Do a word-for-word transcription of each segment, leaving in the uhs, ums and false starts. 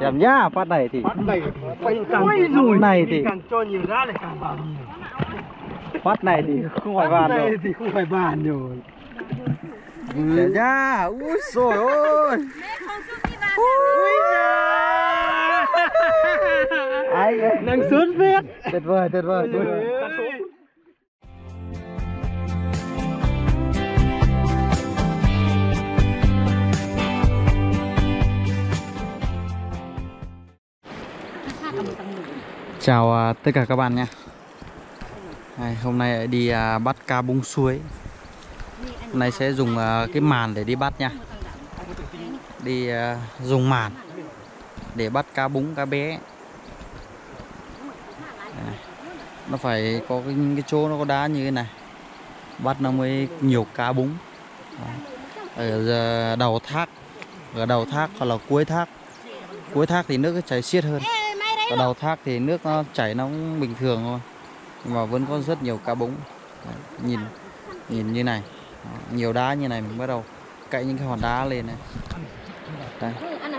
cảm giác phát này thì phát này càng rồi này thì càng cho nhiều ra lại càng vào nhiều. Phát này thì không phải bàn này rồi. thì không phải bàn rồi. Cảm giác, úi xồi ôi. Ui Ai năng suất phết. tuyệt vời, tuyệt vời. Chào uh, tất cả các bạn nha. Đây, hôm nay đi uh, bắt cá búng suối. Hôm nay sẽ dùng uh, cái màn để đi bắt nha. Đi uh, dùng màn để bắt cá búng, cá bé. Đây, nó phải có cái, cái chỗ nó có đá như thế này, bắt nó mới nhiều cá búng. Đấy. Ở đầu thác, ở đầu thác hoặc là cuối thác. Cuối thác thì nước nó chảy xiết hơn. Ở đầu thác thì nước nó chảy nó cũng bình thường thôi, nhưng mà vẫn có rất nhiều cá búng. Đấy, nhìn nhìn như này. Đó, nhiều đá như này mình bắt đầu cậy những cái hòn đá lên này. Đây.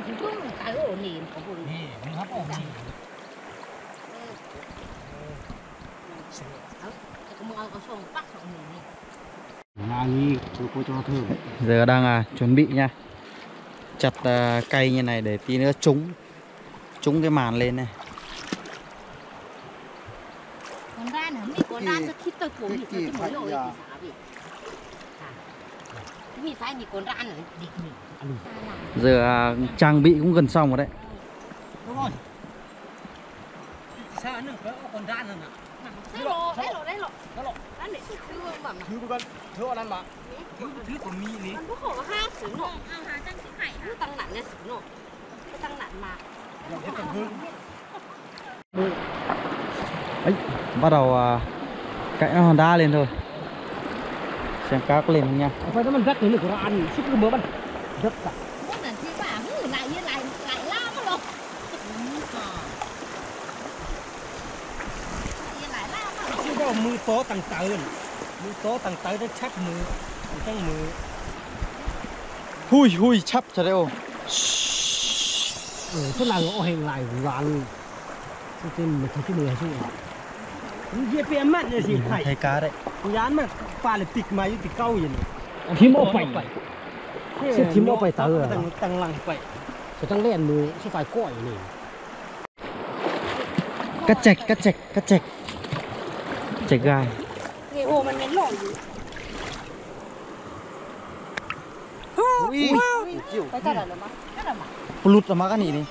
Giờ đang à, chuẩn bị nha, chặt à, cây như này để tí nữa trúng trúng cái màn lên này. Giờ à, trang bị cũng gần xong rồi đấy. Đấy lộ, đấy lộ, đấy lộ. Đấy để thứ mà. Thứ con, thứ ăn mà. Thứ thứ của mi này. Nó có khổ ha sử nọ. Thứ tăng nặng lên sử nọ. Cái tăng nặng mà. Ấy, bắt đầu à, cậy hòn đá lên thôi. Xem cá có lên không nha. Phải nó mình rất đến được nó ăn, xúc cái mớ bắn. Rất cả. Mỗi lần thì bà hứ lại như lại lại lao mất rồi. Chứ có mưa tố tăng tới, mưa tố tăng tới nó chắc mưa, tăng mưa. Hui hui chắp cho đấy ô. Ừ, thế nào nó hình lại loạn. Cái tên một cái mưa chứ. Dễ bị mất là gì phải. Thấy cá đấy. Dán mà pha là tịch mà tịch câu vậy này. Thím ô phải. Sẽ thím ô phải tới rồi. Tăng tăng lăng phải. Sẽ tăng lên mưa sẽ phải cõi này. Cắt chạch, cắt chạch, cắt chạch. Chạch gai. Nghề hồ mà nhấn nổi gì. Ui. Cái ta là nó mà. Cái là mà. Lụt mà cái này đi.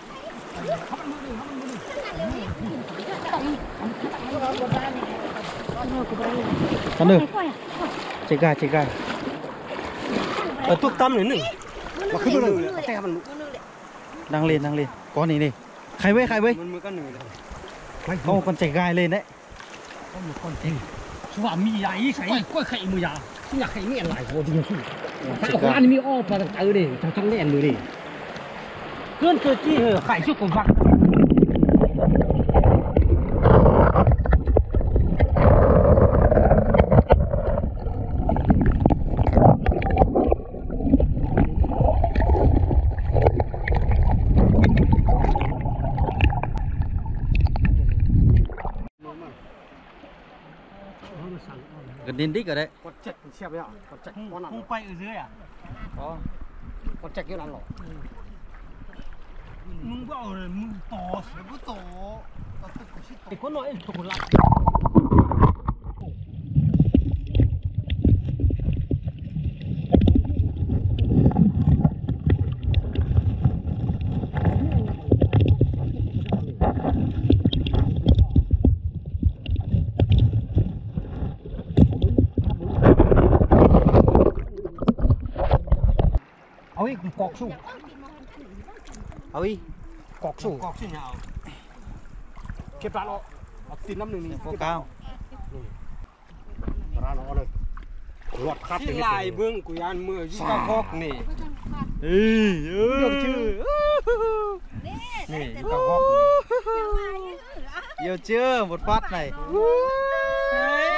Con được. Chạch gai, chạch gai. Ở tuốt tâm này nữa. Mà không được. Đang lên, đang lên. Con này đi. Khai bấy, khai bấy. Có một con chạch gai lên đấy. Có một con chạch. Số vào mi ấy khẩy, quay khẩy mùi à. Chứ nhà khẩy nghẹn lại của tình sự. Chắc có ăn mi o và tới để cho trong đèn rồi đi. Cơn cơ chi hở khẩy trước của vặt. Gần đến đích rồi đấy. Con chạch xem đấy ạ. Con chạch con nào? Không quay ở dưới à? Có. Con chạch cái nào lỏ? Mưng bảo rồi mưng to, nó to. Thì có nói thuộc lại. Ôi, cọc xuống. Ôi, Cọc xuống. Cọc xuống nào. Kẹp ra nó. Tìm năm đường này. có cao. Ra nó đây. Loạt khát Cái lại bương của ăn mưa giúp cao góc này. Ý, Được chứ. này, cao góc này. Yêu chưa? Một phát này.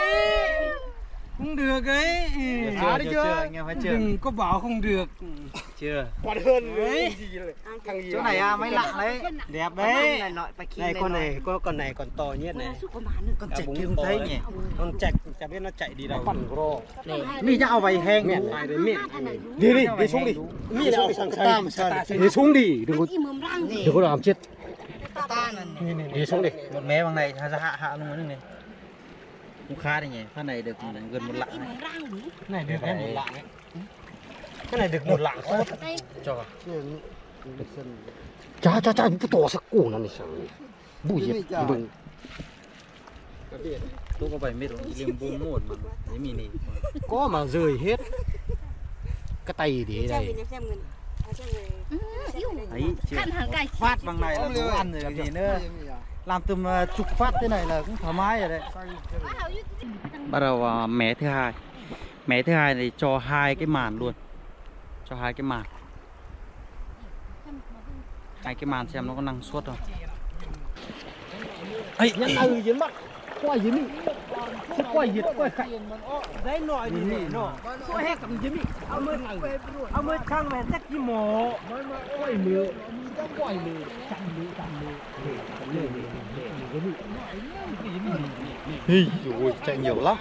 Không được ấy. Chưa, chưa, chưa, anh em thấy chưa? Đừng có bảo không được. chưa còn hơn cái gì rồi thằng gì chỗ này à mấy lạ đấy đẹp đấy này con này con con này còn to nhất này con chạch kia không thấy nhỉ con chạch chả biết nó chạy đi đâu mi nhao vầy heng nhỉ phải đấy miệng đi đi đi xuống đi mi nào sang sang đi xuống đi đừng có đừng có làm chết đi xuống đi một mé bằng này hạ hạ hạ luôn này cũng khá đấy nhỉ phát này được gần một lạng này này được một lạng ấy cái này được một lạng tốt cho cha cha cha cái to sắc cổ này sao bụi gì bừng tôi có bảy mét rồi liềm bốn một mà đấy mini có mà rời hết cái tay để đây ấy phát bằng này là đủ ăn rồi cái gì nữa làm tầm chục phát thế này là cũng thoải mái rồi đấy. Bắt đầu vào mé thứ hai, mé thứ hai thì cho hai cái màn luôn, cho hai cái màn, hai cái màn xem nó có năng suất không. ấy nhăn từ dưới mắt quay dưới mi quay dưới quay cạnh đấy nồi đi nọ quay hết cầm dưới miเอามือเอามือข้างแม่จักกี่หมอquayมือquayมือจับมือจับมือ Hi, ui, chạy nhiều lắm.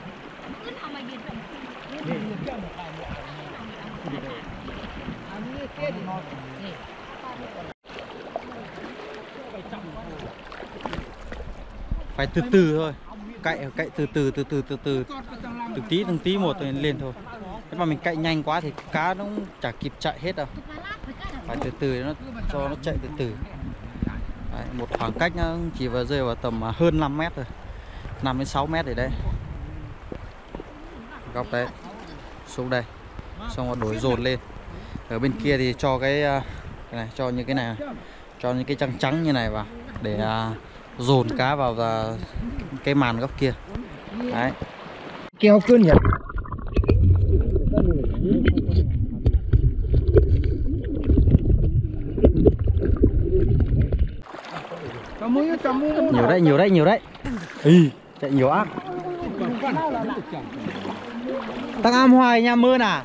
Phải từ từ thôi, cạy cạy từ từ từ từ từ từ từng tí từng tí một rồi lên thôi. Nếu mà mình cạy nhanh quá thì cá nó cũng chả kịp chạy hết đâu. Phải từ từ nó cho nó chạy từ từ. Đấy, một khoảng cách nó chỉ vào rơi vào tầm hơn năm mét rồi, năm đến sáu mét ở đây. Góc đấy, xuống đây, xong rồi đổi dồn lên. Ở bên kia thì cho cái, cái này, cho những cái này, cho những cái trắng trắng như này vào để uh, dồn cá vào và cái màn góc kia. Đấy. Kéo cơn nhỉ? Nhiều đấy, nhiều đấy, nhiều đấy. Ý, chạy nhiều ác. Tăng am hoài nha mưa à.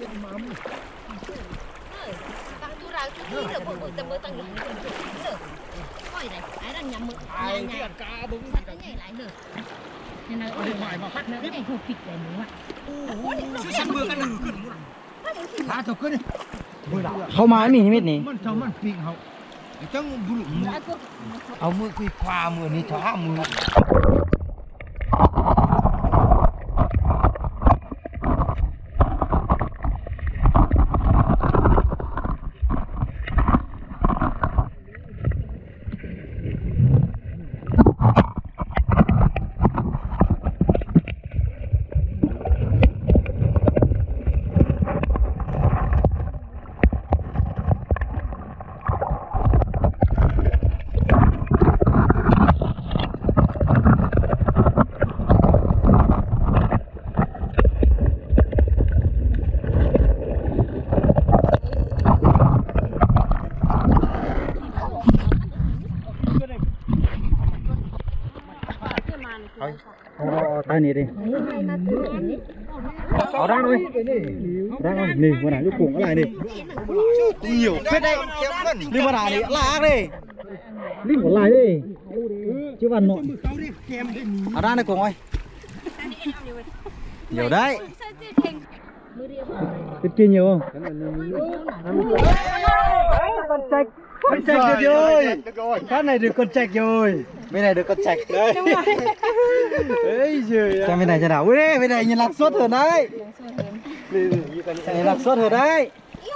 Không mà mình biết nè. เอามือคุยความือนี่ช้ามือ Tay này đi. Ở ra thôi. Ra thôi, nè, qua này lúc cuồng lại đi. Nhiều phết đấy. Đi qua này đi, lại đi. Đi qua lại đi. Chứ vào nội. Ở ra đây cuồng ơi. Nhiều đấy. Cái kia nhiều không? Con trạch. Con trạch được rồi. Phát này được con trạch rồi. Bên này được con trạch đấy. Đấy giời. Xem bên này cho nào. Ui, bên này nhìn lạc suất hơn đấy. Nhìn lạc suất hơn đấy.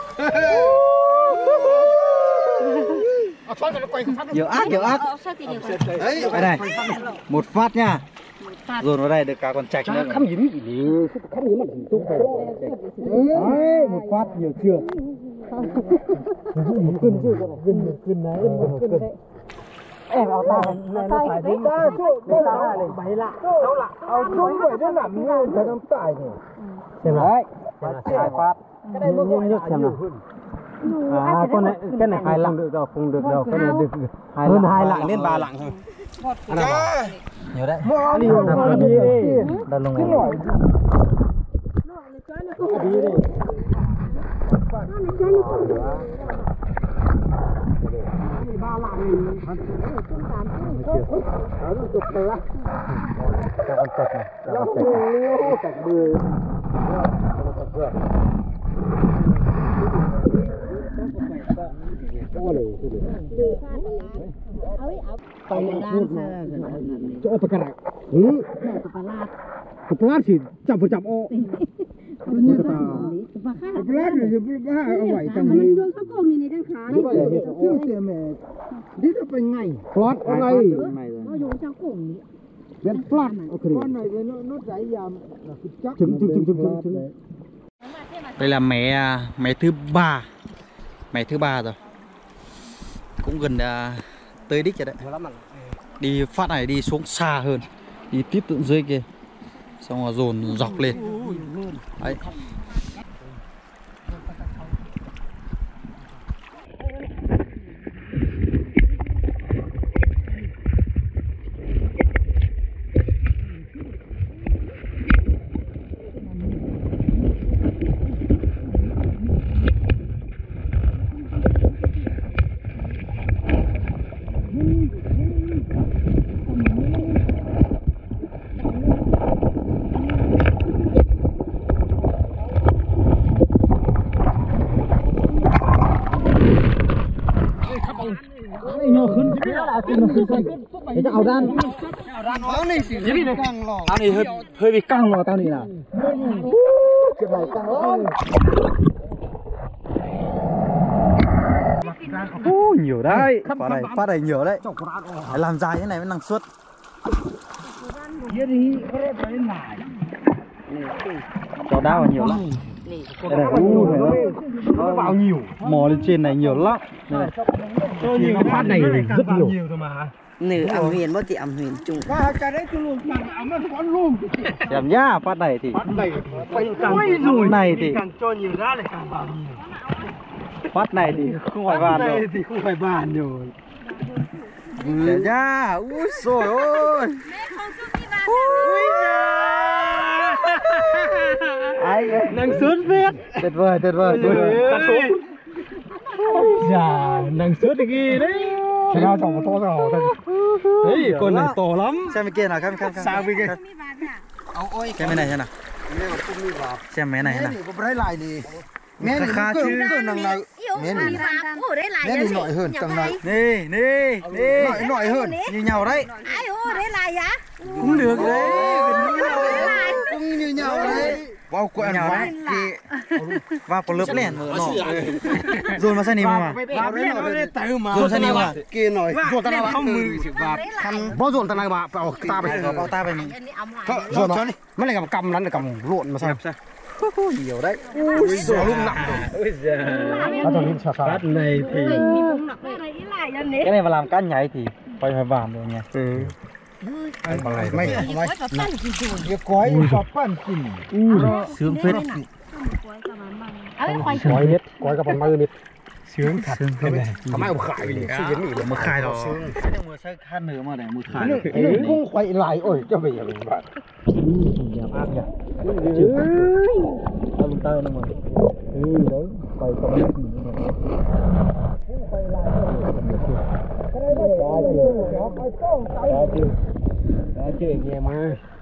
Nhiều ác, nhiều ác. Đấy, đây này. Một phát nha. Dồn vào đây được cả con trạch nữa. khăm dính gì đi khăm dính mà đừng tung phải đấy, một phát nhiều chưa? Một cân chưa? Một cân, một cân đấy, một cân. Em ao ta này nó phải đến ta chỗ ta này bảy lạ, sáu lạ. Ao chung vậy nó làm như cái năm tải này. Xem đấy, hai phát. Nhức nhức xem nào. À con này cái này hai lạng được rồi, không được đâu, cái này được hơn hai lạng đến ba lạng thôi. Nhiều đấy. Đi đi đi. Đặt lồng này. Đi đi. chỗ phải cái này ừ cái plát thì chậm phải chậm ô cái plát này thì ba ở ngoài tầng này chưa tiền mẹ đi nó phải ngay plát ở ngay bên plát con này nó nó giải giảm chắc trứng trứng trứng trứng trứng. Đây là mẻ mẻ thứ ba, mẻ thứ ba rồi, cũng gần uh, tới đích rồi đấy. Đi phát này đi xuống xa hơn, đi tiếp tận dưới kia, xong rồi dồn dọc lên. Đấy. Để cho ảo đan áo này xỉ gì này áo này hơi hơi bị căng vào tao này nào chuyện này căng lắm. Ô, nhiều đấy, phát này phát này nhiều đấy. Phải làm dài thế này mới năng suất. Cháu đao là nhiều lắm. Đây này, u nó vào nhiều, mò lên trên này nhiều lắm. Đây này. Nó phát này rất nhiều. Nữ ẩm huyền mất thì ẩm huyền chung. Xem nhá, phát này thì phát này thì càng cho nhiều ra lại càng vào nhiều. phát này thì không phải bàn này rồi. thì không phải bàn rồi. Xem nhá, úi xồi ôi. Ai Năng suất phết. tuyệt vời, tuyệt vời. Dạ, năng suất thì ghi đấy. Thế nào chẳng có to ra hò thôi. Đấy, con này to lắm. Xem bên kia nào, xem xem xem. Sao bên kia? Xem bên này xem nào. Xem mấy này thế nào. Có lấy lại đi. Mẹ này Khá nó chứ. cơ năng này. Mẹ này Ở đấy là mẹ này nổi hơn tầng này. Nè, nè, nè. Nổi nổi hơn. Như nhau đấy. ai ô đấy là giá Cũng được đấy. Cũng như nhau đấy. Vào quẹn vào kì. Vào có lớp lẻn mở nọ. Rồi mà sao nìm mà. Vào đấy nổi tự mà. Rồi sao nìm mà. kia nổi. Rồi ta nào không mừ Và bao dồn tầng này bà vào ta Phải phải. vào ta phải. Dồn nó. Mấy này cầm cầm lắm để cầm lộn mà sao? Nhiều đấy. Ui giời lúc nặng rồi. Ôi giời. Bắt đầu lên sờ sờ. Phát này thì Cái này mà làm cá nhảy thì phải phải vàng rồi nha. ừ. Bằng này mày mày. Việc quái có phần chỉnh. Sướng phết. Quái hết, quáiกับมันนิด Sướng thật. Sướng phết này. ทำไมเอาขายนี่ซื้อนี่มือขายหรอมือใช้ขั้นเหนือมาไหนมือขายนี่กุ้งไข่ไหลโอ้ยจะไปอย่างนี้บ้างอย่าพลาดอย่าเอาลูกเต้าลงมาเออđấyไปตรงนี้ Chơi nghe mà.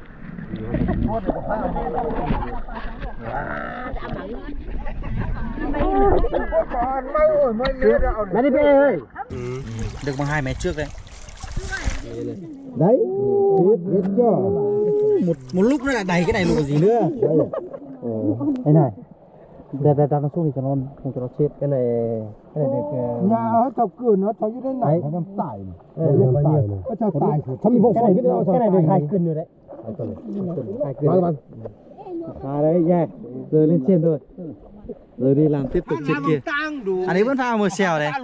Mày đi về ơi. Được bằng hai mét trước đấy. Đấy, biết biết chưa? Một một lúc nó lại đầy cái này luôn còn gì nữa. Đây này. Để để nó xuống thì cho nó không cho nó chết. Cái này cái này được Nhà ở chọc cửa nó cháu như thế này nó làm tải. Nó bao nhiêu? Nó cho tải. Không đi vòng cái này cái này được hai cân rồi đấy. Hai cân. Vâng. À đấy, yeah. Rồi lên trên thôi. Rồi đi làm tiếp tục trên kia. À đấy vẫn pha một xèo đấy.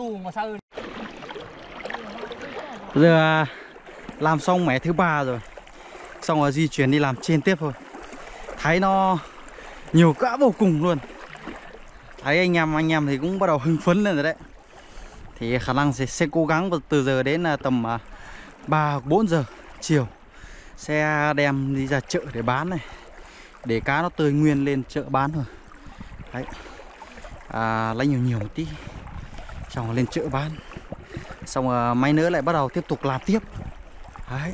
Giờ làm xong mẻ thứ ba rồi. Xong rồi di chuyển đi làm trên tiếp thôi. Thấy nó nhiều cỡ vô cùng luôn. Thấy anh em anh em thì cũng bắt đầu hưng phấn lên rồi đấy. Thì khả năng sẽ, sẽ cố gắng từ giờ đến tầm ba bốn giờ chiều sẽ đem đi ra chợ để bán này, để cá nó tươi nguyên lên chợ bán thôi. Đấy. à, lấy nhiều nhiều một tí, xong rồi lên chợ bán, xong rồi mấy nữa lại bắt đầu tiếp tục làm tiếp. Đấy.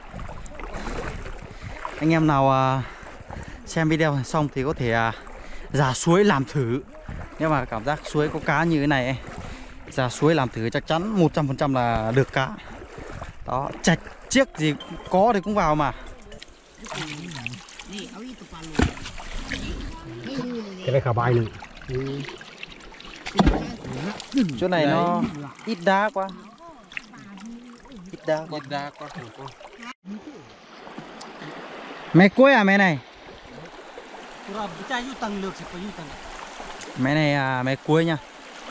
Anh em nào à, xem video này xong thì có thể à, ra suối làm thử. Nếu mà cảm giác suối có cá như thế này, ra suối làm thử chắc chắn một trăm phần trăm là được cá. Đó, chạch chiếc gì có thì cũng vào mà. cái này cả bài nữa. Chỗ này nó ít đá quá. Ít đá quá. Ít đá quá thử cô. Mẹ cuối à mẹ này? Rồi chạy du tầng lược sẽ phải du tầng. Mẹ này à, mẹ cuối nha.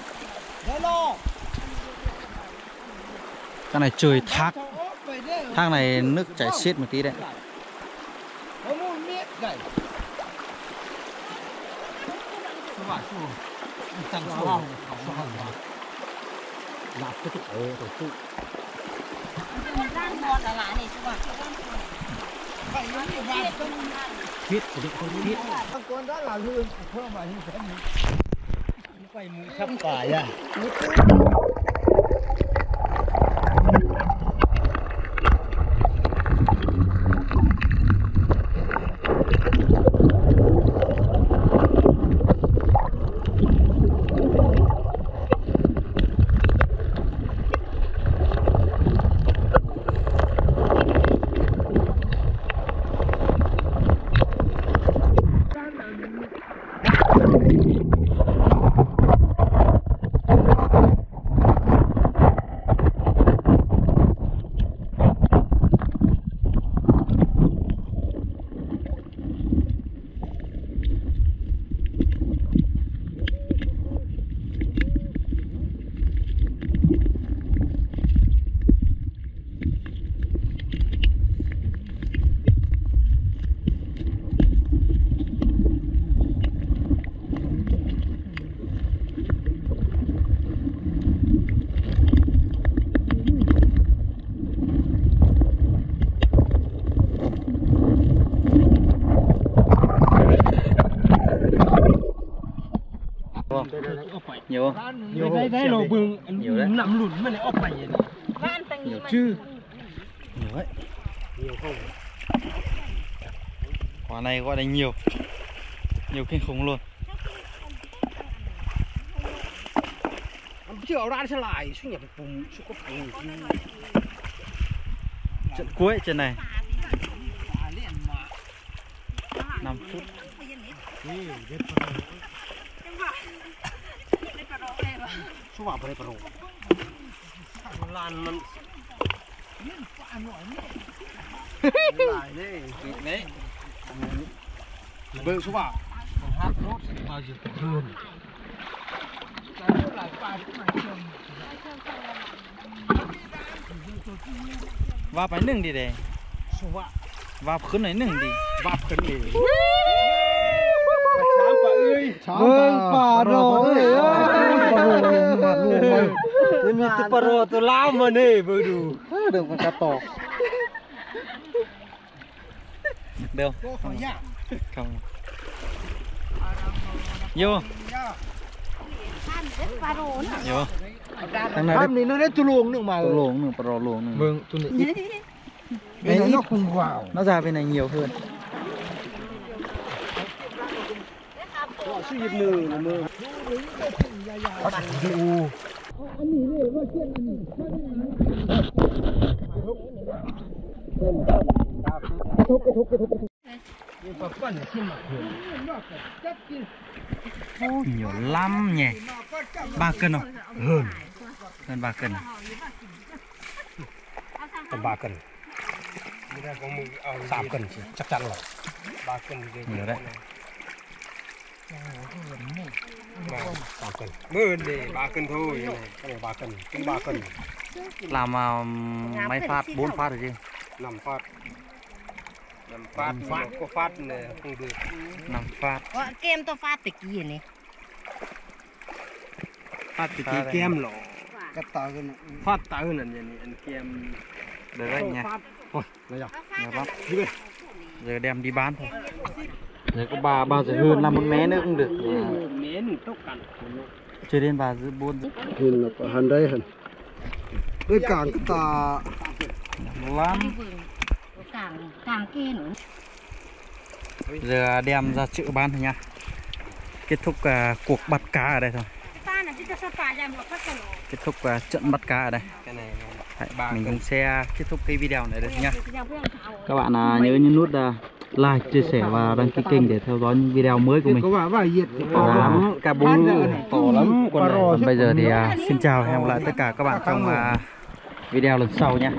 Cái này trời thác. Thác này nước chảy xiết một tí đấy. Biết thì không biết. Con đó là lương không phải như thế. Quay mũi khắp phải à. Nhiều không? Nhiều đấy đấy lồ bừng nằm lùn mà lại ốp mày này. Nhiều chứ. Nhiều đấy. Nhiều không? Quả này gọi là nhiều. Nhiều kinh khủng luôn. Chưa ra sẽ lại suy nhập cùng suy có phải trận cuối trên này năm phút. số vào đây pro lan nó lại đấy đấy bự số vào hát nốt bao nhiêu hơn và phải nâng đi đây số vào và khấn này nâng đi và khấn đi Vâng, bà rồi. Nên mình tự bà rồi tôi lao mà nè vừa đủ. đừng còn cá to được không nhiều không nhiều không thằng này Hôm nay nó đấy tôi luồng nữa mà. tôi luồng nữa pro luồng nữa Vâng, tôi lại ít. Cái nó không vào. nó ra bên này nhiều hơn. suy nhập nửa là mưa bắt đủ Nhiều lắm nhỉ. Ba cân không? Hơn hơn ba cân. tầm ba cân tám cân chắc chắn rồi ba cân Nhiều đấy. ba cân mưa để ba cân thôi cái này ba cân cũng ba cân Làm uh, mấy phát bốn phát rồi chứ? năm phát năm phát phát có phát này không được năm phát. Kem tôi phát từ kia này. phát từ cái kem lỗ cái tờ cái phát tờ này anh kem Được đấy nha. thôi lấy rồi Nhiều lắm. Giờ đem đi bán thôi. Giờ có ba ba giờ hơn năm mé nữa cũng được. nhé nụ tốc cắn chơi đến bà giữ bốn Hình là có hành đây hình. Đây càng cái tà lắm. càng càng kia nữa. Giờ đem ra chợ bán thôi nha. Kết thúc uh, cuộc bắt cá ở đây thôi. Ta là chúng ta sẽ phải làm một phát rồi. Kết thúc uh, trận bắt cá ở đây. cái này Đấy, mình cũng sẽ kết thúc cái video này đây nha. Bây giờ với thảo. Các bạn uh, nhớ nhấn nút uh, like, chia sẻ và đăng ký kênh để theo dõi những video mới của mình. có bà vài nhiệt To lắm, cá bún to lắm. Còn Còn bây giờ thì uh, xin chào và hẹn gặp lại tất cả các bạn trong uh, video lần sau nha.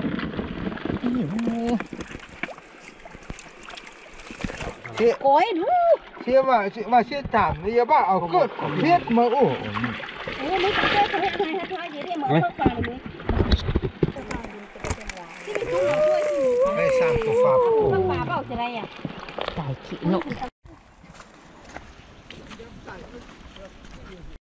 Cối đủ. Xe mà mà xe thảm thì bà ở cốt thiết mà ổ. Ủa mấy cái cái cái cái cái cái gì đấy mà không phải là mấy. Đây sang tổ pháp. Không phải bảo gì đây à? Tài chị nội.